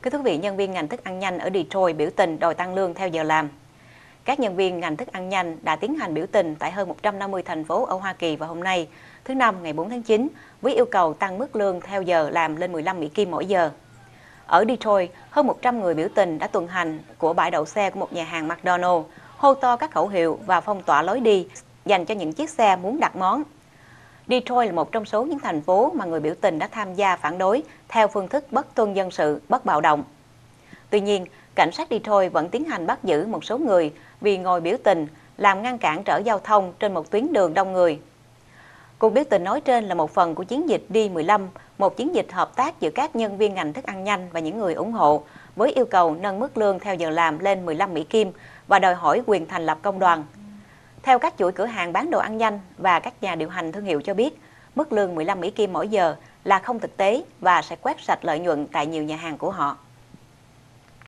Thưa quý vị, nhân viên ngành thức ăn nhanh ở Detroit biểu tình đòi tăng lương theo giờ làm. Các nhân viên ngành thức ăn nhanh đã tiến hành biểu tình tại hơn 150 thành phố ở Hoa Kỳ vào hôm nay, thứ Năm ngày 4 tháng 9, với yêu cầu tăng mức lương theo giờ làm lên 15 Mỹ Kim mỗi giờ. Ở Detroit, hơn 100 người biểu tình đã tuần hành của bãi đậu xe của một nhà hàng McDonald's, hô to các khẩu hiệu và phong tỏa lối đi dành cho những chiếc xe muốn đặt món. Detroit là một trong số những thành phố mà người biểu tình đã tham gia phản đối theo phương thức bất tuân dân sự, bất bạo động. Tuy nhiên, cảnh sát Detroit vẫn tiến hành bắt giữ một số người vì ngồi biểu tình, làm ngăn cản trở giao thông trên một tuyến đường đông người. Cuộc biểu tình nói trên là một phần của chiến dịch D15, một chiến dịch hợp tác giữa các nhân viên ngành thức ăn nhanh và những người ủng hộ, với yêu cầu nâng mức lương theo giờ làm lên 15 Mỹ Kim và đòi hỏi quyền thành lập công đoàn. Theo các chuỗi cửa hàng bán đồ ăn nhanh và các nhà điều hành thương hiệu cho biết, mức lương 15 Mỹ Kim mỗi giờ là không thực tế và sẽ quét sạch lợi nhuận tại nhiều nhà hàng của họ.